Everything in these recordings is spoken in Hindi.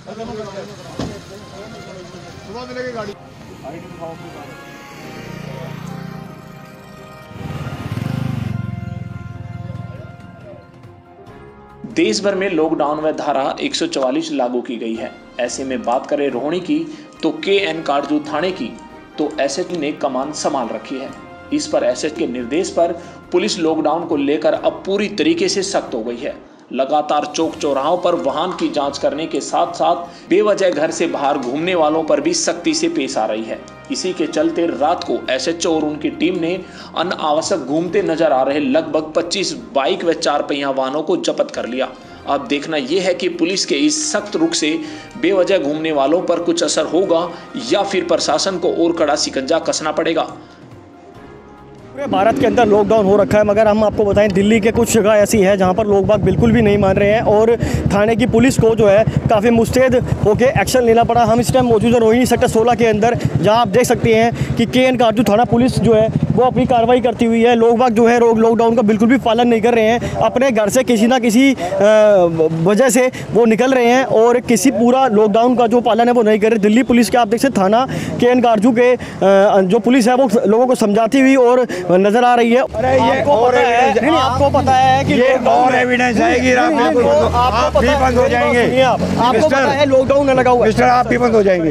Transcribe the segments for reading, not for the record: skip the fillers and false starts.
देश भर में लॉकडाउन में धारा 144 लागू की गई है। ऐसे में बात करें रोहिणी की तो KN काटजू थाने की तो SHO ने कमान संभाल रखी है। इस पर SHO के निर्देश पर पुलिस लॉकडाउन को लेकर अब पूरी तरीके से सख्त हो गई है। लगातार चौक चौराहों पर वाहन की जांच करने के साथ साथ बेवजह घर से बाहर घूमने वालों पर भी सख्ती से पेश आ रही है। इसी के चलते रात को SHO और उनकी टीम ने अनावश्यक घूमते नजर आ रहे लगभग 25 बाइक व 4 पहिया वाहनों को जब्त कर लिया। अब देखना यह है कि पुलिस के इस सख्त रुख से बेवजह घूमने वालों पर कुछ असर होगा या फिर प्रशासन को और कड़ा शिकंजा कसना पड़ेगा। पूरे भारत के अंदर लॉकडाउन हो रखा है, मगर हम आपको बताएं दिल्ली के कुछ जगह ऐसी है जहां पर लोग बाग बिल्कुल भी नहीं मान रहे हैं और थाने की पुलिस को जो है काफ़ी मुस्तैद होकर एक्शन लेना पड़ा। हम इस टाइम मौजूद है रोहिणी सेक्टर 16 के अंदर, जहां आप देख सकते हैं कि KN काटजू थाना पुलिस जो है वो अपनी कार्रवाई करती हुई है। लोग बाग जो है लॉकडाउन का बिल्कुल भी पालन नहीं कर रहे हैं, अपने घर से किसी ना किसी वजह से वो निकल रहे हैं और किसी पूरा लॉकडाउन का जो पालन है वो नहीं कर रहे। दिल्ली पुलिस के आप देख सकते थाना KN काटजू के जो पुलिस है वो लोगों को समझाती हुई और नजर आ रही है। अरे ये आपको पता है कि ये और एविडेंस आएगी, आप भी बंद हो जाएंगे। आपको पता है लॉकडाउन लगा हुआ है मिस्टर, आप भी बंद हो जाएंगे।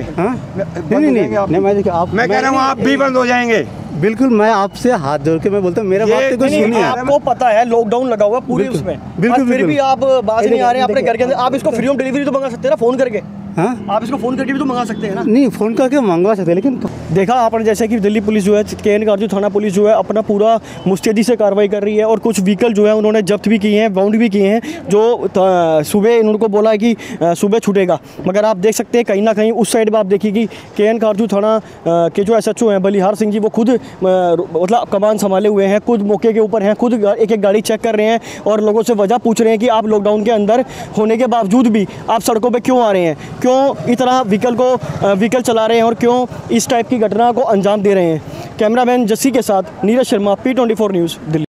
मैं कह रहा हूँ आप भी बंद हो जाएंगे। बिल्कुल, मैं आपसे हाथ जोड़ के मैं बोलता हूँ, मेरा बात तो कुछ सुनिए। आपको पता है लॉकडाउन लगा हुआ पूरे उसमें, बिल्कुल फिर भी आप बात नहीं आ रहे हैं अपने घर के अंदर। आप इसको फ्री होम डिलीवरी तो मंगा सकते हैं ना फोन करके। हाँ, आप इसको फोन करके भी तो मंगा सकते हैं ना। नहीं, फोन करके मंगवा सकते हैं, लेकिन देखा आपने जैसे कि दिल्ली पुलिस जो है KN काटजू थाना पुलिस जो है अपना पूरा मुस्तैदी से कार्रवाई कर रही है और कुछ व्हीकल जो है उन्होंने जब्त भी किए हैं, बाउंड भी किए हैं, जो सुबह इनको बोला है कि सुबह छूटेगा। मगर आप देख सकते हैं कहीं ना कहीं उस साइड में आप देखिए कि KN काटजू थाना के जो SHO हैं बलिहार सिंह जी, वो खुद मतलब कमान संभाले हुए हैं, खुद मौके के ऊपर हैं, खुद एक एक गाड़ी चेक कर रहे हैं और लोगों से वजह पूछ रहे हैं कि आप लॉकडाउन के अंदर होने के बावजूद भी आप सड़कों पे क्यों आ रहे हैं, क्यों इस तरह व्हीकल चला रहे हैं और क्यों इस टाइप की घटना को अंजाम दे रहे हैं। कैमरामैन जस्सी के साथ नीरज शर्मा, P24 न्यूज़, दिल्ली।